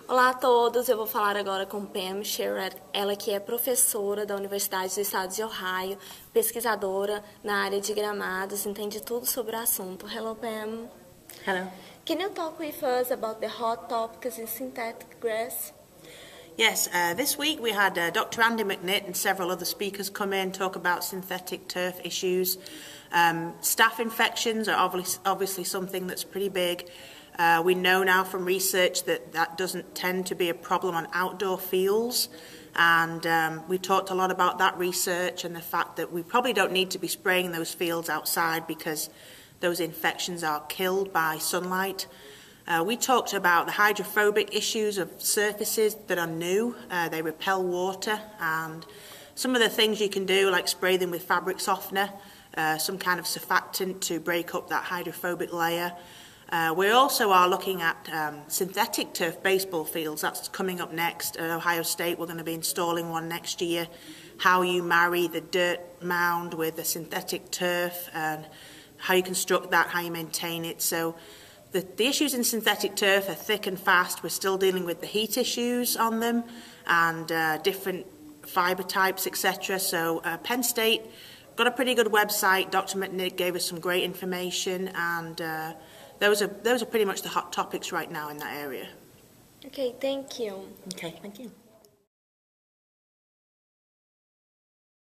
Olá a todos, eu vou falar agora com Pam Sherrod, ela que é professora da Universidade do Estado de Ohio, pesquisadora na área de gramados, entende tudo sobre o assunto. Hello, Pam. Hello. Can you talk with us about the hot topics in synthetic grass? Yes, this week we had Dr. Andy McNitt and several other speakers come in talk about synthetic turf issues. Staph infections are obviously something that's pretty big. We know now from research that doesn't tend to be a problem on outdoor fields, and we talked a lot about that research and the fact that we probably don't need to be spraying those fields outside because those infections are killed by sunlight. We talked about the hydrophobic issues of surfaces that are new. They repel water, and some of the things you can do, like spray them with fabric softener, some kind of surfactant to break up that hydrophobic layer. We also are looking at synthetic turf baseball fields. That's coming up next at Ohio State. We're going to be installing one next year. How you marry the dirt mound with the synthetic turf and how you construct that, how you maintain it. So the issues in synthetic turf are thick and fast. We're still dealing with the heat issues on them and different fibre types, etc. So Penn State got a pretty good website. Dr. McNitt gave us some great information, and those are pretty much the hot topics right now in that area. Okay, thank you. Okay, thank you.